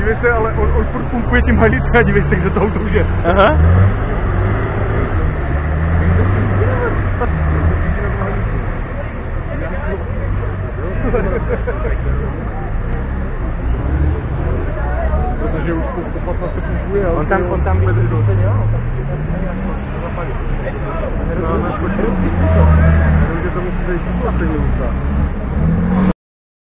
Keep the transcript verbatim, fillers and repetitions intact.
dívej se, ale on, on furt pumpuje tím haličem a dívej se, kde to auto už je. Aha. Protože už po patnácti pumpuje. On tam, on tam byl to dělal? No, na škočku. Že to musí být poslední ústa.